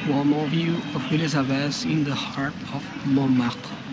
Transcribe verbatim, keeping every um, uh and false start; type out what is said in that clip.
Warm view of Elizabeth in the heart of Montmartre.